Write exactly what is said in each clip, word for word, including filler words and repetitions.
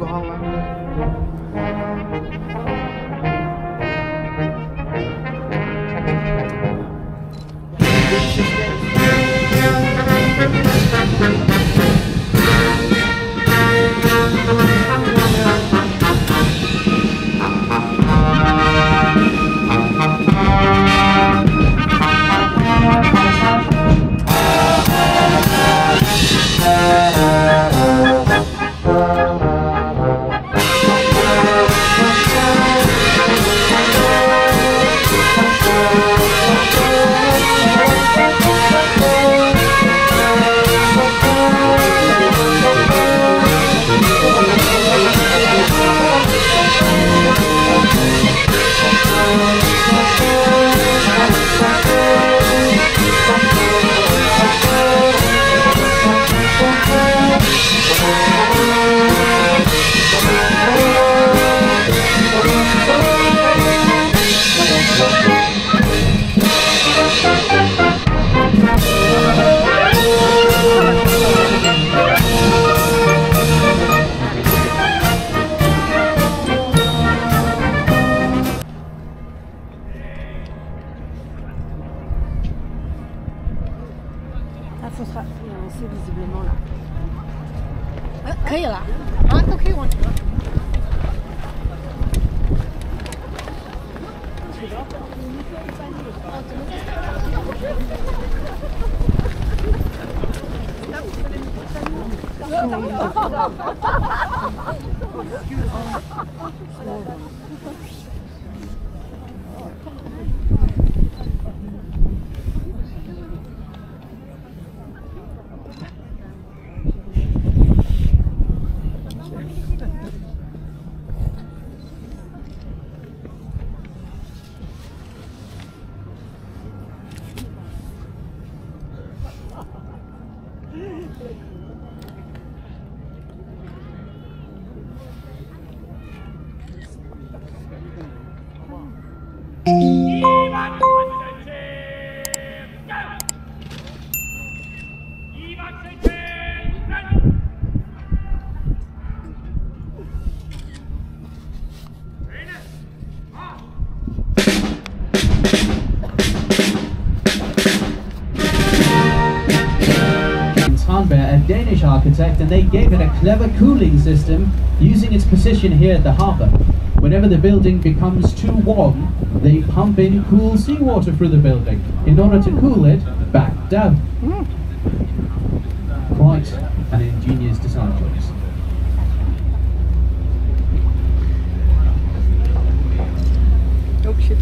behangen. visiblement là. Ah, 可以了，啊，都可以往前了。 A Danish architect, and they gave it a clever cooling system using its position here at the harbour. Whenever the building becomes too warm, they pump in cool seawater through the building in order to cool it back down. Quite an ingenious design choice. Oh shit.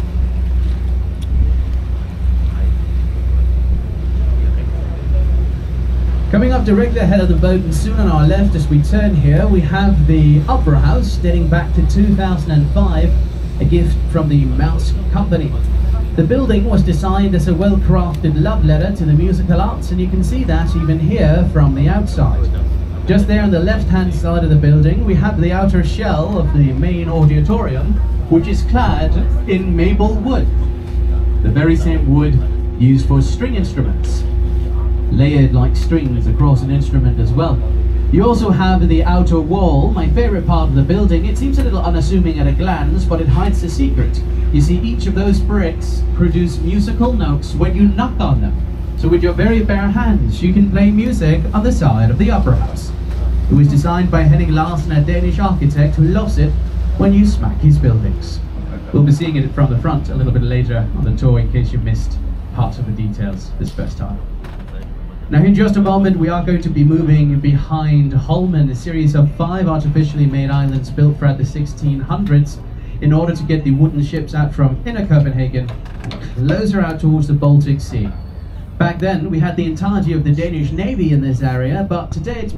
Coming up directly ahead of the boat and soon on our left as we turn here, we have the Opera House dating back to two thousand five, a gift from the Mouse Company. The building was designed as a well-crafted love letter to the musical arts, and you can see that even here from the outside. Just there on the left-hand side of the building, we have the outer shell of the main auditorium, which is clad in maple wood, the very same wood used for string instruments, layered like strings across an instrument as well. You also have the outer wall, my favorite part of the building. It seems a little unassuming at a glance, but it hides a secret. You see, each of those bricks produce musical notes when you knock on them. So with your very bare hands, you can play music on the side of the Opera House. It was designed by Henning Larsen, a Danish architect who loves it when you smack his buildings. We'll be seeing it from the front a little bit later on the tour in case you missed parts of the details this first time. Now in just a moment we are going to be moving behind Holmen, a series of five artificially made islands built throughout the sixteen hundreds in order to get the wooden ships out from inner Copenhagen closer out towards the Baltic Sea. Back then we had the entirety of the Danish Navy in this area, but today it's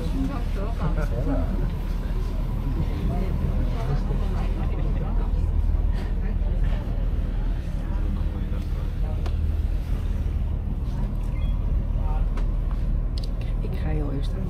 Ik ga heel even staan.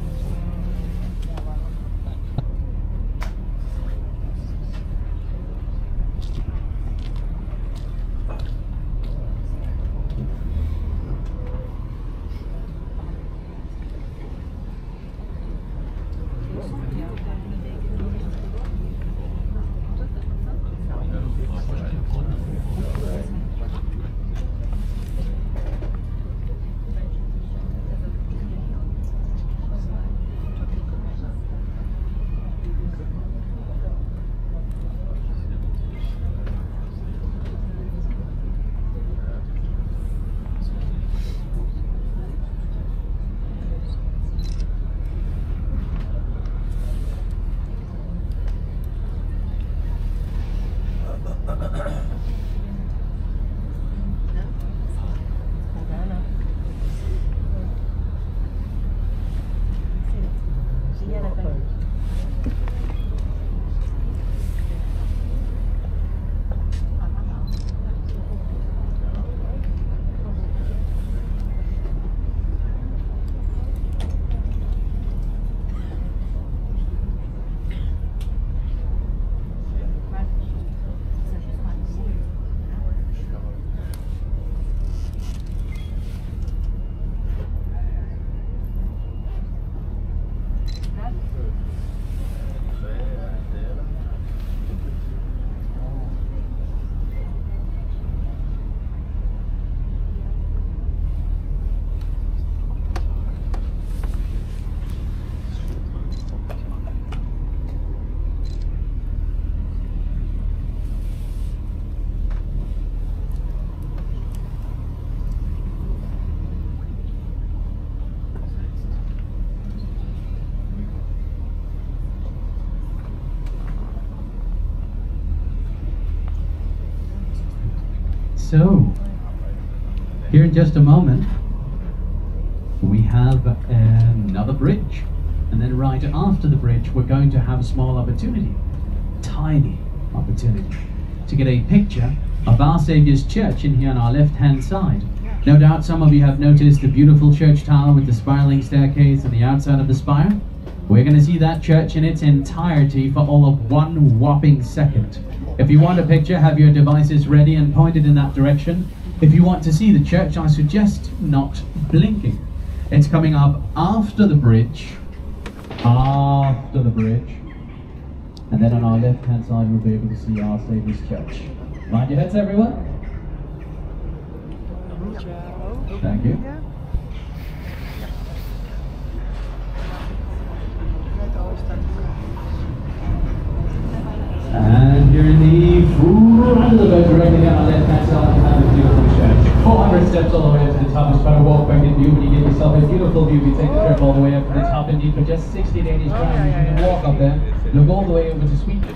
So, here in just a moment, we have another bridge. And then right after the bridge, we're going to have a small opportunity, tiny opportunity, to get a picture of Our Saviour's Church in here on our left-hand side. No doubt some of you have noticed the beautiful church tower with the spiraling staircase on the outside of the spire. We're going to see that church in its entirety for all of one whopping second. If you want a picture, have your devices ready and pointed in that direction. If you want to see the church, I suggest not blinking. It's coming up after the bridge, after the bridge, and then on our left-hand side we'll be able to see Our Saviour's Church. Mind your heads, everyone. Thank you. And here in the front of the boat, directly down our left-hand side, you have a beautiful church. four hundred steps all the way up to the top. Just try to walk back in view, but you get yourself a beautiful view. You take the trip all the way up to the top, indeed, for just sixty Danish crowns. You can walk up there, look all the way over to Sweden.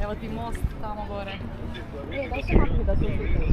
Evo ti most tamo gore. E, daj se makni da se slikaš.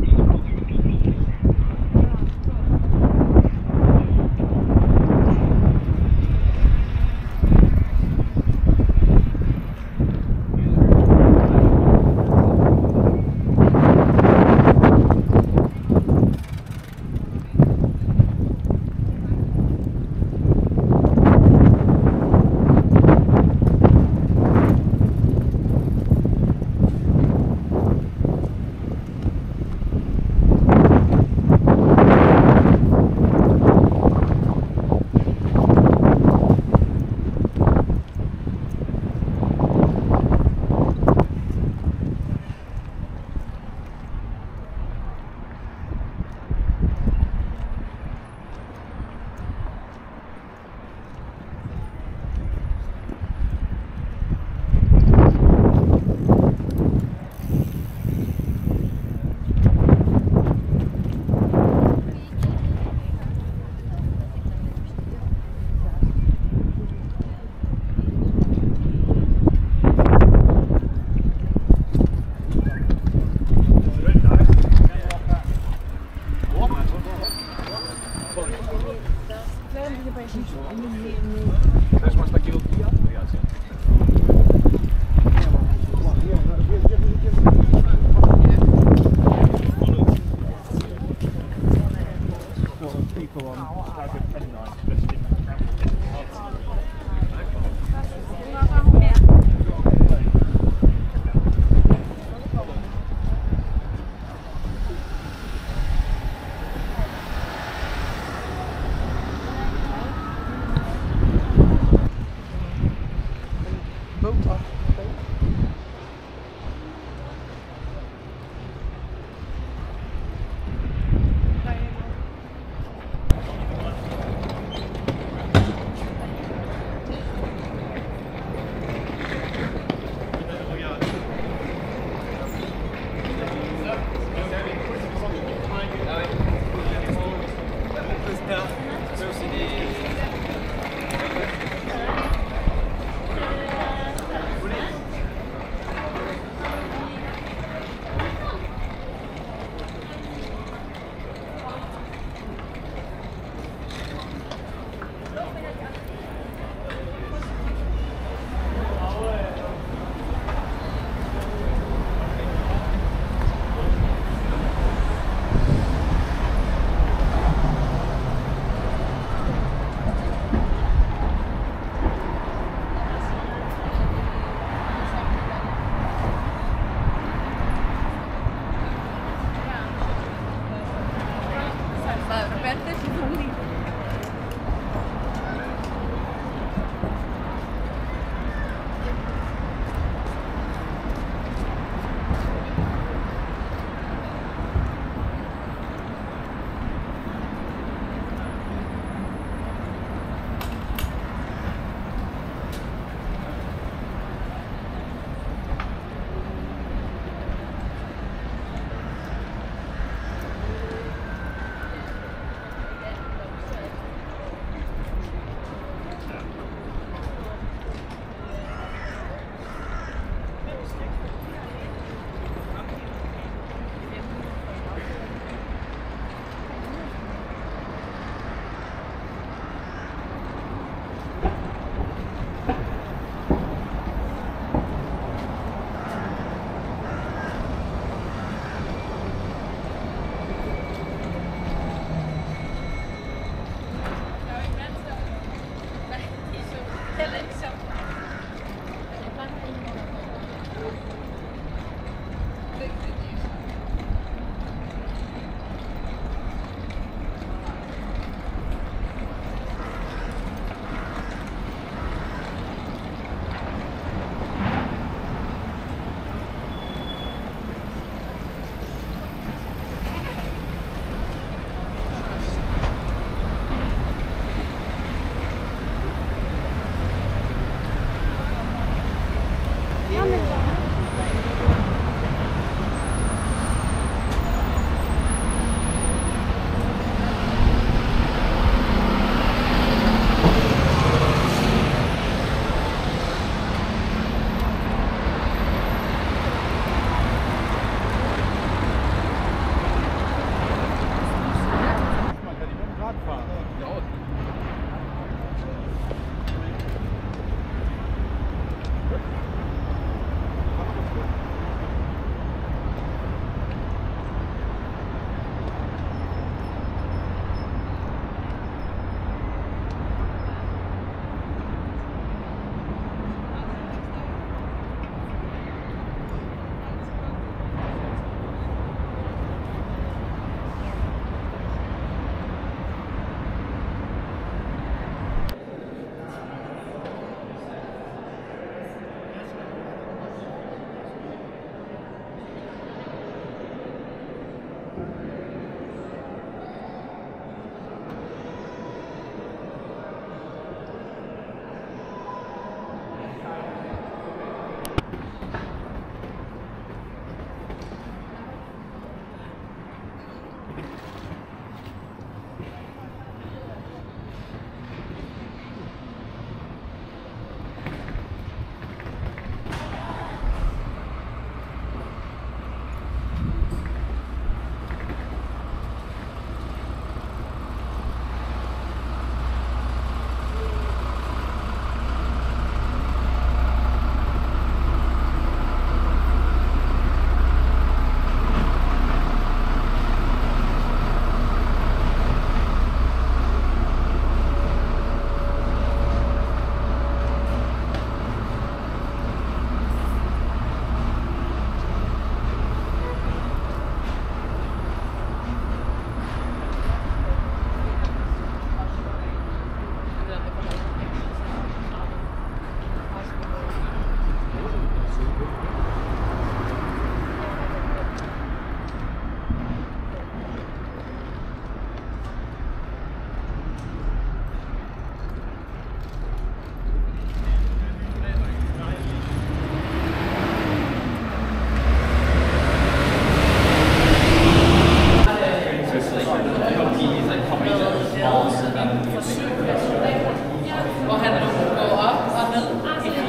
Też masz takie odbijaty, Jacek. People on staggered penknives dressed in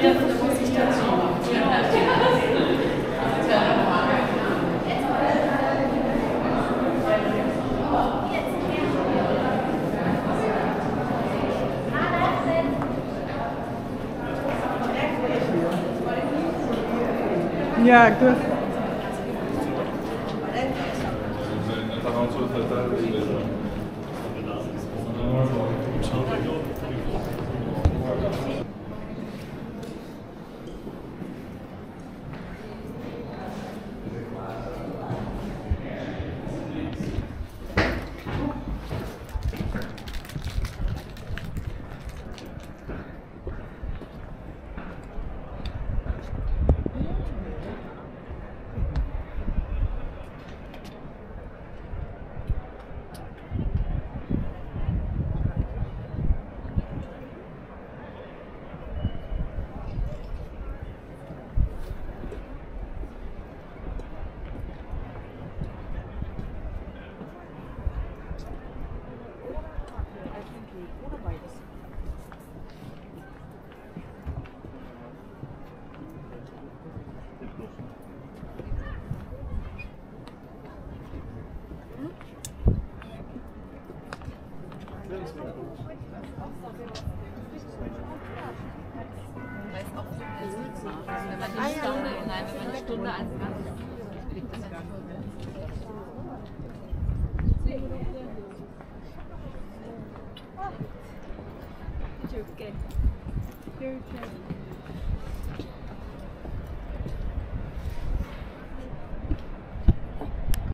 Ja, gut. Wenn man die Stunde, nein, wenn man die Stunde als Ganzes kriegt, das ja schon.